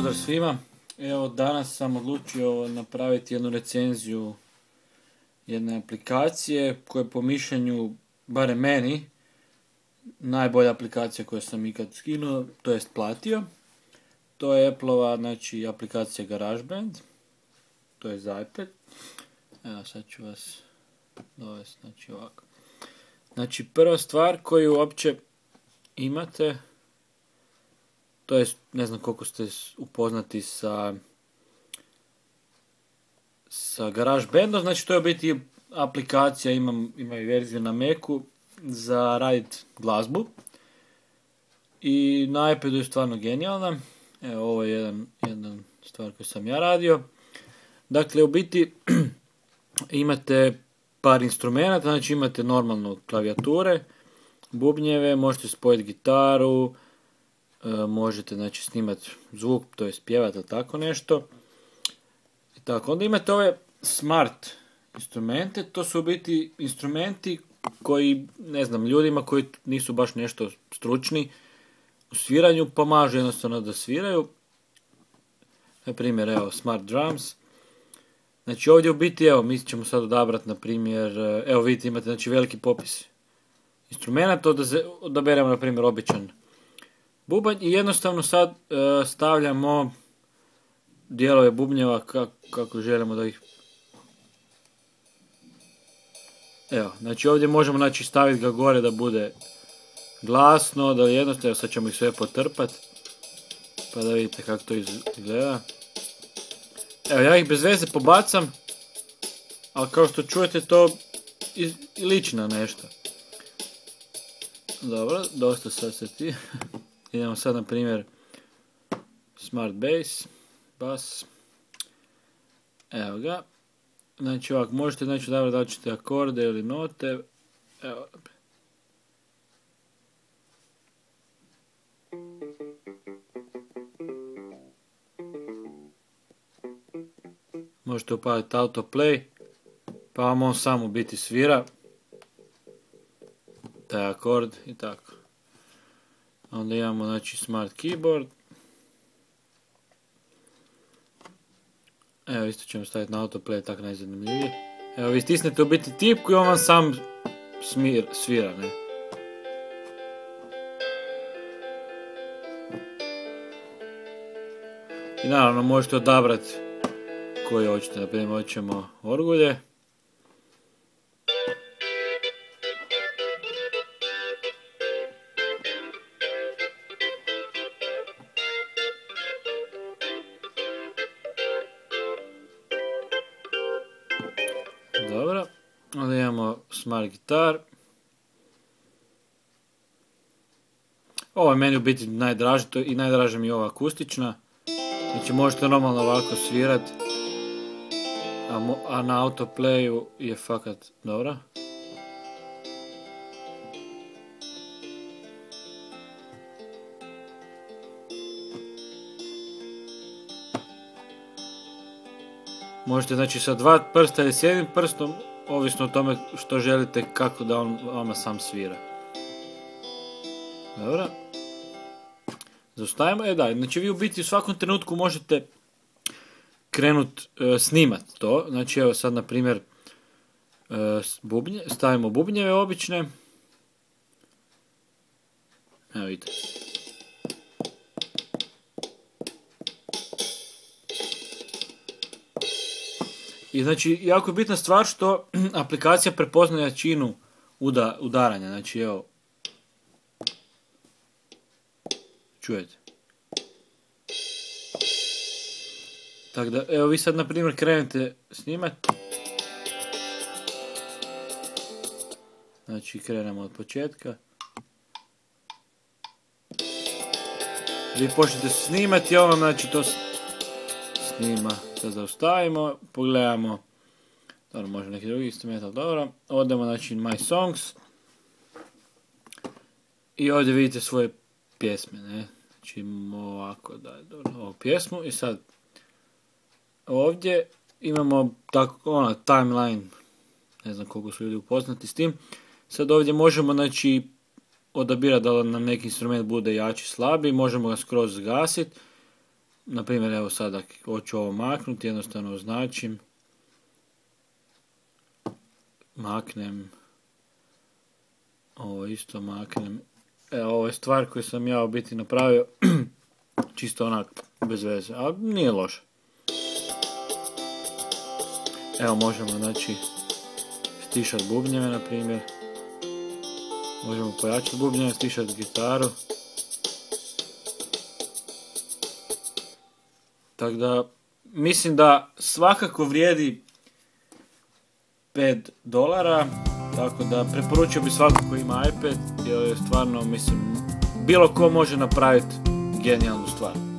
pozdrav svima. Evo, danas sam odlučio napraviti jednu recenziju jedne aplikacije koja je po mišljenju, barem meni, najbolja aplikacija koju sam ikad skinuo, to jest platio. To je Appleova, znači, aplikacija GarageBand. To je za iPad. Evo, sad ću vas dovesti, znači ovako. Znači, prva stvar koju uopće imate, to je, ne znam koliko ste upoznati sa GarageBandom, znači to je biti aplikacija, ima i verziju na Macu za raditi glazbu. I na iPadu je stvarno genijalna. Evo, ovo je jedan stvar koju sam ja radio. Dakle, u biti imate par instrumenta, znači imate normalno klavijature, bubnjeve, možete spojiti gitaru, možete, znači, snimati zvuk, to je pjevati ili tako nešto. I tako, onda imate ove smart instrumente, to su u biti instrumenti koji, ne znam, ljudima koji nisu baš nešto stručni u sviranju, pomažu jednostavno da sviraju. Na primjer, evo, Smart Drums. Znači ovdje u biti, evo, mi ćemo sad odabrati, na primjer, evo vidite, imate, znači, veliki popis instrumenta, odaberemo, na primjer, običan bubanj i jednostavno sad stavljamo dijelove bubnjeva kako želimo da ih... Evo, znači ovdje možemo, znači, staviti ga gore da bude glasno, da jednostavno, evo sad ćemo ih sve potrpati, pa da vidite kako to izgleda. Evo, ja ih bez veze pobacam, ali kao što čujete to liči na nešto. Dobro, dosta sad se ti. Idemo sad, na primjer, Smart Bass. Evo ga. Znači ovako, možete, znači, da li ćete akorde ili note. Evo. Možete upaliti autoplay, pa vam on sam u biti svira taj akord i tako. Onda imamo, znači, smart keyboard. Evo, isto ćemo staviti na autoplay, tako najzanimljivije. Evo, vi stisnete u biti tipku i on vam sam svira, ne. I naravno možete odabrati koji hoćete, na primjer hoćemo orgulje. Dobro, onda imamo smart gitar. Ovo je meni u biti najdraže, i najdraže mi je ova akustična. Znači možete normalno ovako svirati, a na autoplayu je fakat dobra. Možete, znači, sa dva prsta ili s jednim prstom, ovisno o tome što želite, kako da on vama sam svira. Dobro. Zaustavimo. Da, znači vi u biti u svakom trenutku možete krenut snimat to. Znači evo sad, na primjer, stavimo bubnjeve obične. Evo vidite. I znači jako je bitna stvar što aplikacija prepoznaje jačinu udaranja. Znači evo, čujete. Tako da, evo, vi sad, na primjer, krenete snimati. Znači, krenemo od početka. Vi počnete snimati i ono, znači, to snima. Sad zaustavimo, pogledamo. Dobro, može neki drugi instrument, ali dobro. Odemo, znači, My Songs. I ovdje vidite svoje pjesme, ne. Znači, ovako, da, ovu pjesmu. I sad, ovdje imamo tako, timeline, ne znam koliko su ljudi upoznati s tim. Sad ovdje možemo, znači, odabirati da nam neki instrument bude jači, slabiji, možemo ga skroz zgasiti. na primjer, evo sada hoću ovo maknuti, jednostavno označim, maknem, ovo isto maknem. Evo, ovo je stvar koju sam ja u biti napravio, čisto onak, bez veze, ali nije loše. Evo, možemo, znači, stišati bubnjeve, na primjer. Možemo pojačati bubnjeve, stišati gitaru. Tako da, mislim da svakako vrijedi $5, tako da preporučio bi svako ko ima iPad, jer je stvarno, mislim, bilo ko može napraviti genijalnu stvar.